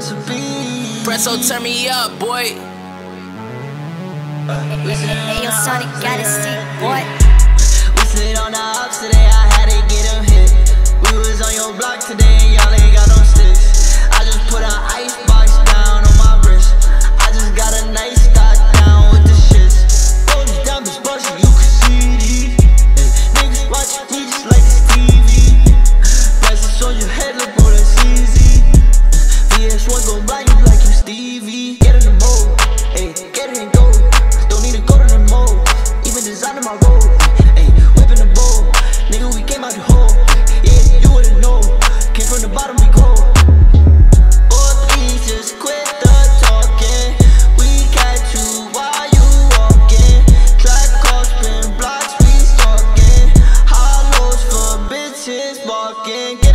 recipe. Presso, turn me up, boy. Hey, yo, Sonic got his seat, boy. We slid on the ops today, I had to get him hit. We was on your block today, and y'all ain't got no sticks. I just put an icebox down on my wrist. I just got a nice stock down with the shits. Roll these diamonds bustin', you can see these. Niggas watch me just like it's TV. Prices on your head, look, bro, that's easy. VS1 gon' blind you like you Stevie. Get in the mode, ayy, get it and go. Don't need to go to the mall, even designing my road. Ayy, whipping the bowl, nigga, we came out the hole. Yeah, you wouldn't know, came from the bottom, we go. Boy, please just quit the talking. We catch you while you walking. Track calls, spin blocks, we stalking. Hollows for bitches walking.